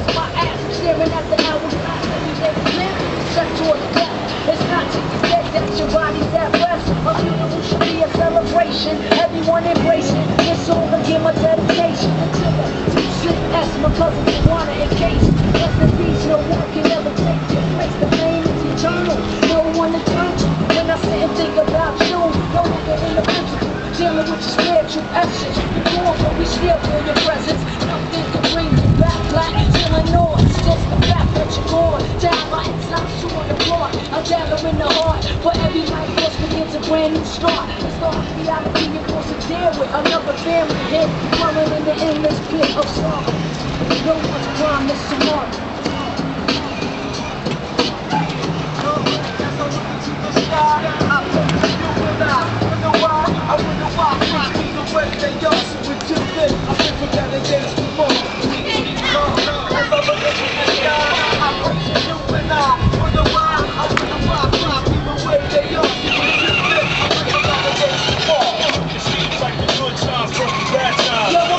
kiss my ass, staring at the hourglass every day. Live, set towards death. It's not till you're dead that your body's at rest. A funeral should be a celebration. Everyone embrace it. This song again my dedication to the deep S, my cousin Juana in case. Rest in peace, no one can ever take your place. The pain is eternal, no one to turn to. When I sit and think about you, no longer in the physical, dealing with your spiritual essence. Before, but we still feel your presence. Nothing can bring you back, black till I know it's just the fact that you're gone. Down my inside, you on the floor. I gather in the heart, but every night just begins a brand new start. It's the reality you're forced to deal with. Another family hit, running in the endless pit of sorrow. No one's promised to